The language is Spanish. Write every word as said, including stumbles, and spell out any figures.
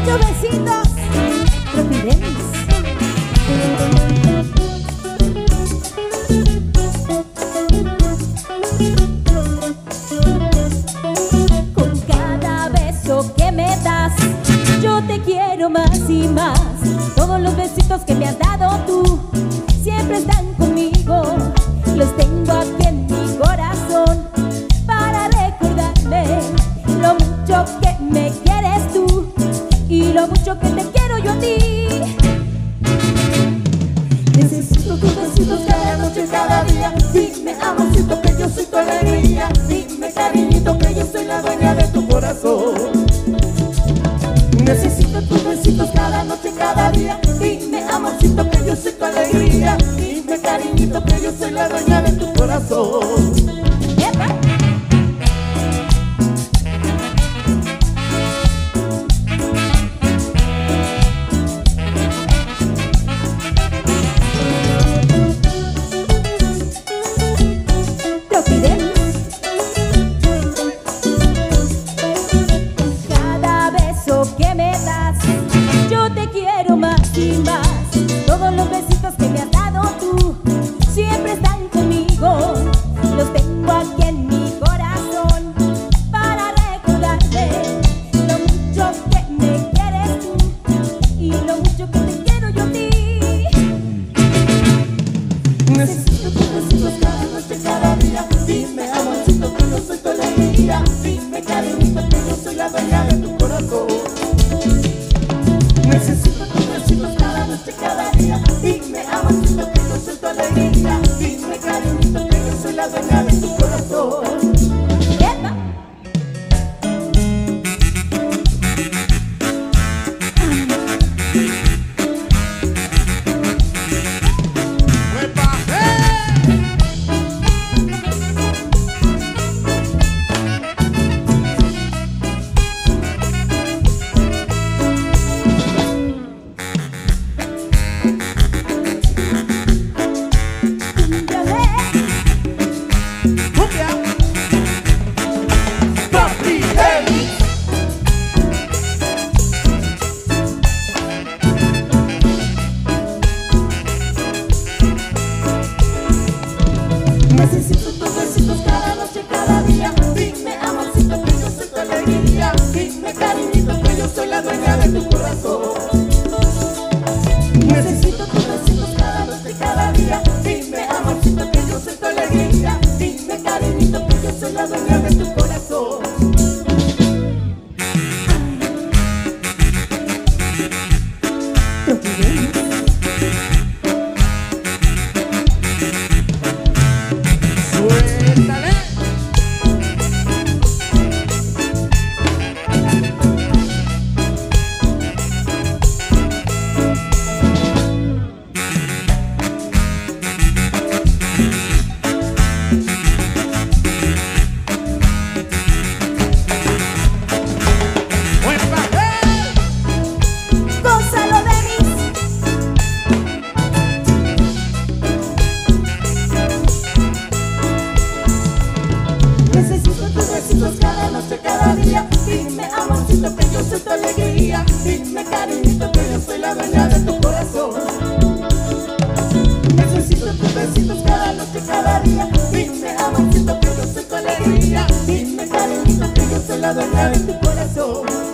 Ocho besitos, Providencia. Con cada beso que me das, yo te quiero más y más. Todos los besitos que me has dado tú siempre están conmigo. Los tengo aquí en mi corazón para recordarme lo mucho que me quieres tú y lo mucho que te quiero yo a ti. Necesito tus besitos cada noche, cada día. Dime, amorcito, que yo soy tu alegría. Dime, cariñito, que yo soy la dueña de tu corazón. Necesito tus besitos cada noche, cada día. Dime, amorcito, que yo soy tu alegría. Dime, cariñito, que yo soy la dueña de tu corazón. Cada beso que me das, yo te quiero más y más. Todos los besitos que me has dado tú siempre están conmigo. Los tengo aquí en mi corazón para recordarme lo mucho que me quieres tú y lo mucho que te quiero yo a ti. Necesito tus besitos cada noche, cada día. Dime, amorcito, que yo soy tu alegría. Dime, cariñito, que yo soy la dueña de tu corazón. Necesito tus besitos cada noche, cada día. Dime, amorcito, que yo soy tu alegría. Dime, cariñito, que yo soy la dueña de tu corazón. Necesito tus besitos cada noche, cada día. Dime, amorcito, que yo soy tu alegría. Dime, cariñito, que yo soy la dueña de tu corazón. Necesito tus besitos cada noche, cada día. Dime, amorcito, que yo soy tu alegría. Dime, cariñito, que yo soy la dueña de tu corazón. ¡Suéltale! Gonzalo Denis. Necesito tus besitos cada noche, cada día. Dime, amorcito, que yo soy tu alegría. Dime, cariñito, que yo soy la dueña de tu corazón. Necesito tus besitos cada noche, cada día. Dime, amorcito, que yo soy tu alegría. Dime, cariñito, que yo soy la dueña de tu corazón.